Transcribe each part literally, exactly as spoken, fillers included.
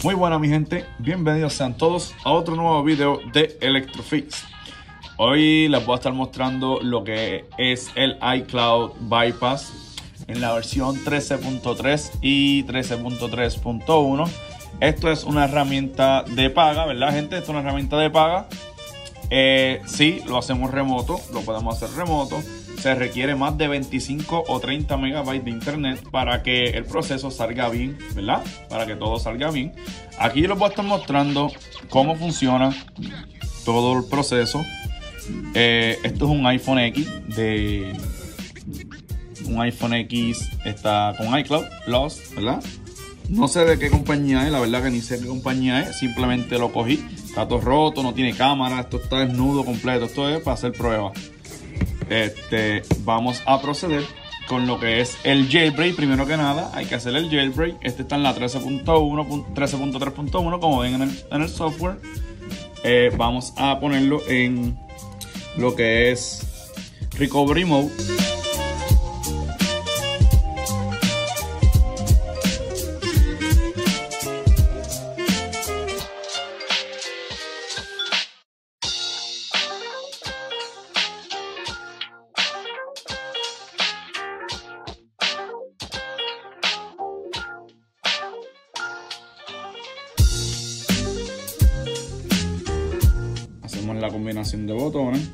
Muy buena mi gente, bienvenidos sean todos a otro nuevo video de Electrofix. Hoy les voy a estar mostrando lo que es el iCloud Bypass en la versión trece punto tres y trece punto tres punto uno. Esto es una herramienta de paga, ¿verdad gente? Esto es una herramienta de paga. Eh, sí, lo hacemos remoto, lo podemos hacer remoto. Se requiere más de veinticinco o treinta megabytes de internet para que el proceso salga bien, ¿verdad? Para que todo salga bien. Aquí les voy a estar mostrando cómo funciona todo el proceso. Eh, esto es un iPhone X de un iPhone X está con iCloud Plus, ¿verdad? No sé de qué compañía es, la verdad que ni sé qué compañía es. Simplemente lo cogí. Está todo roto, no tiene cámara, esto está desnudo completo. Esto es para hacer pruebas. Este, vamos a proceder con lo que es el jailbreak. Primero que nada hay que hacer el jailbreak. Este está en la trece punto uno, trece punto tres punto uno como ven en el, en el software. Eh, vamos a ponerlo en lo que es Recovery Mode. Hacemos la combinación de botones.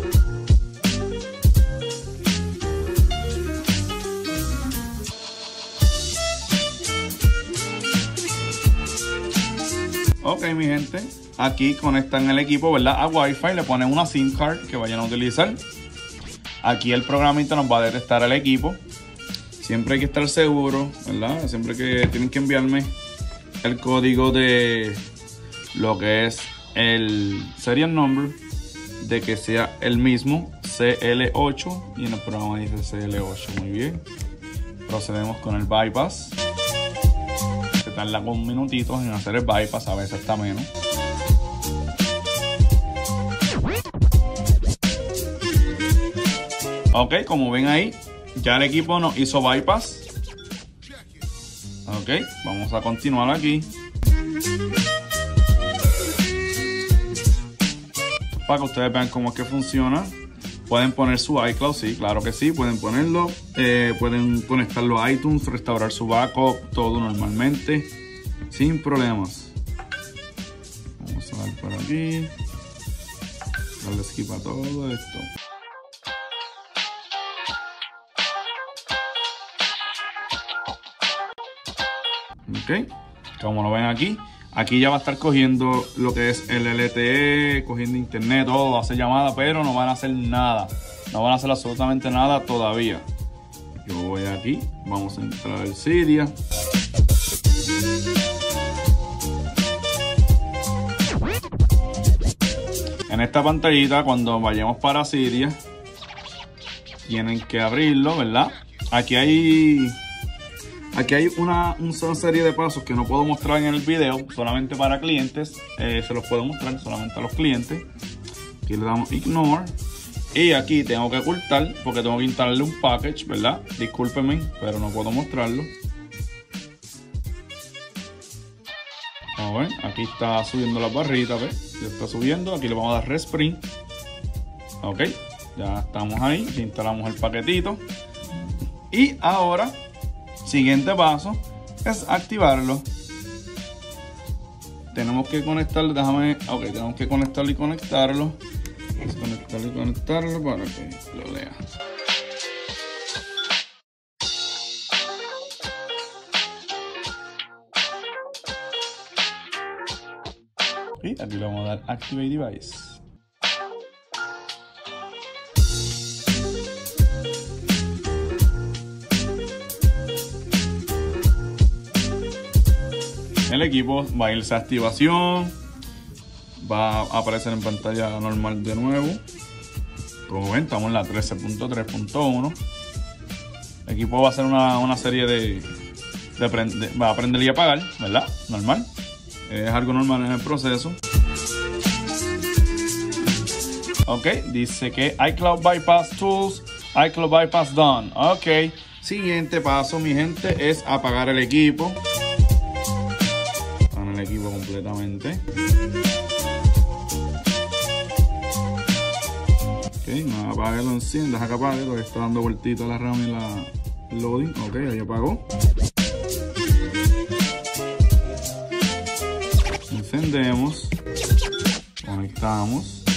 Ok mi gente, aquí conectan el equipo, ¿verdad? A Wi-Fi, le ponen una SIM card que vayan a utilizar. Aquí el programita nos va a detectar el equipo. Siempre hay que estar seguro, ¿verdad? Siempre que tienen que enviarme el código de lo que es el serial number, de que sea el mismo C L ocho, y en el programa dice C L ocho. Muy bien, procedemos con el bypass. Se tarda un minutito en hacer el bypass, a veces está menos. Ok, como ven ahí, ya el equipo nos hizo bypass. Ok, vamos a continuar aquí. Para que ustedes vean cómo es que funciona. Pueden poner su iCloud, sí, claro que sí, pueden ponerlo. Eh, pueden conectarlo a iTunes, restaurar su backup, todo normalmente, sin problemas. Vamos a ver por aquí. Darle skip a todo esto. Ok, como lo ven aquí. Aquí ya va a estar cogiendo lo que es el L T E, cogiendo internet, todo, hace llamadas, pero no van a hacer nada. No van a hacer absolutamente nada todavía. Yo voy aquí, vamos a entrar al Cydia. En esta pantallita, cuando vayamos para Cydia, tienen que abrirlo, ¿verdad? Aquí hay... Aquí hay una, una serie de pasos que no puedo mostrar en el video, solamente para clientes. Eh, se los puedo mostrar solamente a los clientes. Aquí le damos Ignore. Y aquí tengo que ocultar porque tengo que instalarle un package, ¿verdad? Discúlpenme, pero no puedo mostrarlo. Como ven, aquí está subiendo las barritas, ¿ves? Ya está subiendo. Aquí le vamos a dar Respring. Ok, ya estamos ahí. Instalamos el paquetito. Y ahora... siguiente paso es activarlo. Tenemos que conectarlo, déjame, ok, tenemos que conectarlo y conectarlo. Desconectarlo y conectarlo para que lo lea. Y aquí le vamos a dar Activate Device. El equipo va a irse a activación, va a aparecer en pantalla normal de nuevo. Como ven, estamos en la trece punto tres punto uno. El equipo va a hacer una, una serie de, de, de va a prender y apagar, ¿verdad? Normal, es algo normal en el proceso. Ok, dice que iCloud Bypass Tools, iCloud Bypass Done. Ok, siguiente paso mi gente es apagar el equipo. completamente. Ok, no apague, lo enciende, deja que apague, porque está dando vueltita la RAM y la loading. Ok, ahí apagó. Encendemos, conectamos.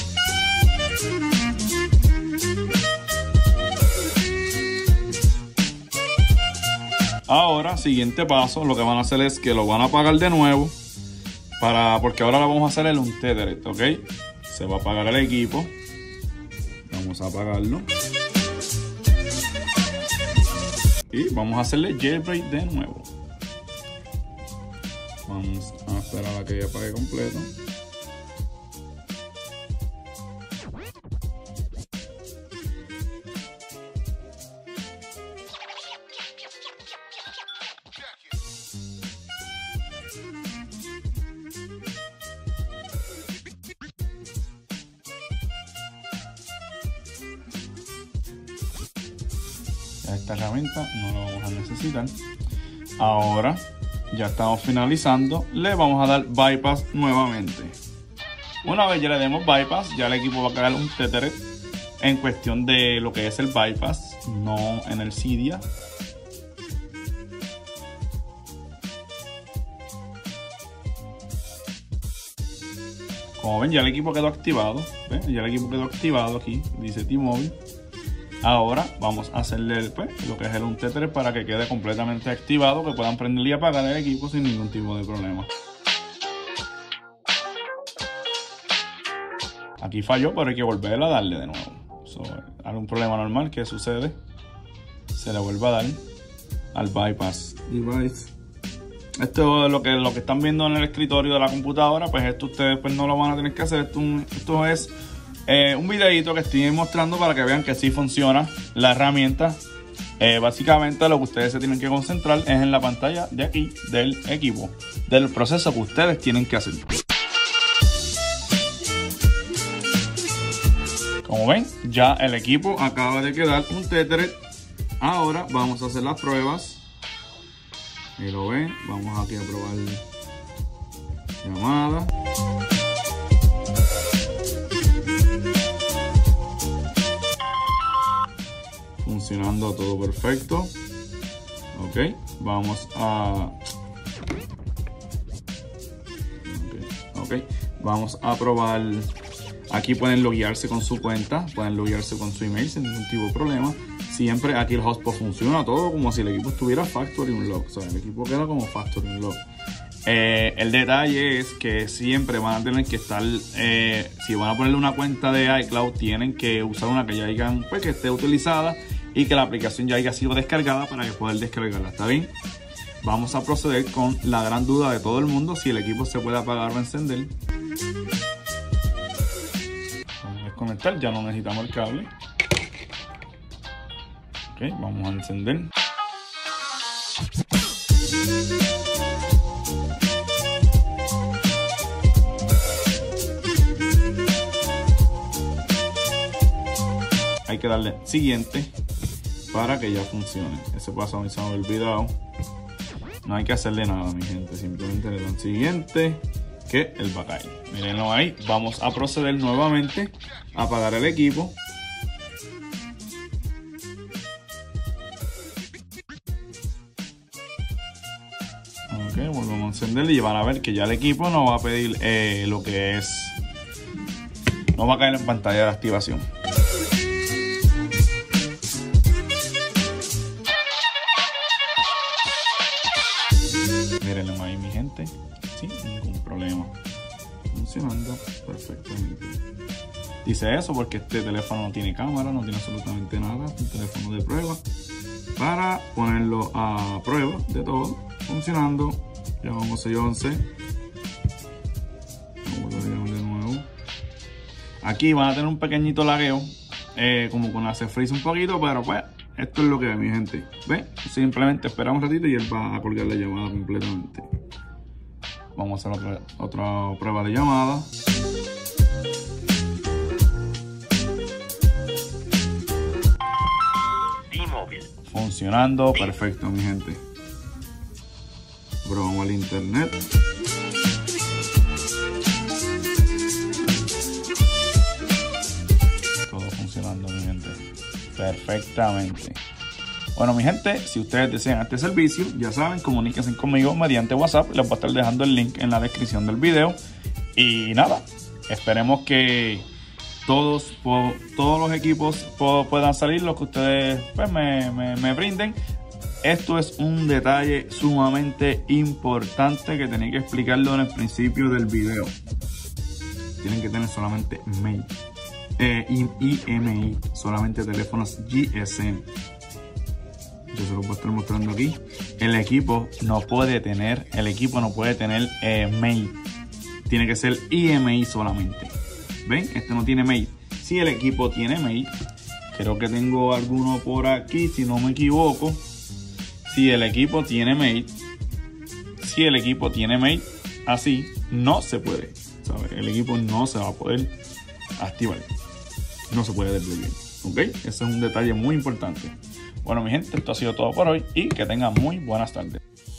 Ahora, siguiente paso, lo que van a hacer es que lo van a apagar de nuevo, para, porque ahora lo vamos a hacer el Untethered, ¿ok? Se va a apagar el equipo. Vamos a apagarlo. Y vamos a hacerle jailbreak de nuevo. Vamos a esperar a que ya apague completo. Esta herramienta no la vamos a necesitar. Ahora ya estamos finalizando, le vamos a dar bypass nuevamente. Una vez ya le demos bypass, ya el equipo va a cargar un Untethered en cuestión de lo que es el bypass, no en el Cydia. Como ven, ya el equipo quedó activado. ¿Ven? Ya el equipo quedó activado aquí, dice T-Mobile. Ahora vamos a hacerle pues, lo que es el Untethered para que quede completamente activado, que puedan prender y apagar el equipo sin ningún tipo de problema. Aquí falló, pero hay que volver a darle de nuevo. So, algún problema normal que sucede, se le vuelve a dar al bypass device. Esto es lo que, lo que están viendo en el escritorio de la computadora, pues esto ustedes pues no lo van a tener que hacer. Esto, esto es Eh, un videito que estoy mostrando para que vean que sí funciona la herramienta. Eh, básicamente lo que ustedes se tienen que concentrar es en la pantalla de aquí del equipo, del proceso que ustedes tienen que hacer. Como ven, ya el equipo acaba de quedar un Untethered. Ahora vamos a hacer las pruebas. Ahí lo ven, vamos aquí a probar llamada. Funcionando todo perfecto. Ok, vamos a okay, ok, vamos a probar. Aquí pueden loguearse con su cuenta, pueden loguearse con su email sin ningún tipo de problema. Siempre aquí el hotspot funciona todo como si el equipo estuviera factory unlock. O sea, el equipo queda como factory unlock. Eh, el detalle es que siempre van a tener que estar, eh, si van a ponerle una cuenta de iCloud, tienen que usar una que ya hayan, pues, que esté utilizada y que la aplicación ya haya sido descargada para que poder descargarla. ¿Está bien? Vamos a proceder con la gran duda de todo el mundo, si el equipo se puede apagar o encender. Vamos a desconectar, ya no necesitamos el cable. Ok, vamos a encender. Hay que darle siguiente para que ya funcione. Ese paso a mí se me ha olvidado. No hay que hacerle nada, mi gente. Simplemente le dan siguiente, que él va a caer. Mírenlo ahí. Vamos a proceder nuevamente a apagar el equipo. Ok, volvemos a encenderlo y van a ver que ya el equipo no va a pedir eh, lo que es. No va a caer en pantalla de activación. Mírenlo ahí, mi gente, sin ningún problema, funcionando perfectamente. Dice eso porque este teléfono no tiene cámara, no tiene absolutamente nada, es un teléfono de prueba para ponerlo a prueba de todo, funcionando. Llamamos seis once. Vamos a llamar de nuevo. Aquí van a tener un pequeñito lagueo, eh, como con hace freeze un poquito, pero pues esto es lo que es, mi gente. ¿Ven? Simplemente esperamos un ratito y él va a colgar la llamada completamente. Vamos a hacer otra, otra prueba de llamada. T-Mobile. Funcionando perfecto, mi gente. Probamos el internet. perfectamente. Bueno, mi gente, si ustedes desean este servicio, ya saben, comuníquense conmigo mediante WhatsApp. Les voy a estar dejando el link en la descripción del video. Y nada, esperemos que todos, todos los equipos puedan salir, los que ustedes pues, me, me, me brinden. Esto es un detalle sumamente importante que tenía que explicarlo en el principio del video. Tienen que tener solamente M E I, eh, I M E I, solamente teléfonos G S M. Yo se lo voy a estar mostrando aquí. El equipo no puede tener, el equipo no puede tener eh, M E I. Tiene que ser I M E I solamente. ¿Ven? Este no tiene M E I. Si el equipo tiene M E I, creo que tengo alguno por aquí, si no me equivoco. Si el equipo tiene M E I, si el equipo tiene M E I, así no se puede. ¿Sabe? El equipo no se va a poder activar. No se puede desbloquear. ¿Ok? Ese es un detalle muy importante. Bueno, mi gente, esto ha sido todo por hoy y que tengan muy buenas tardes.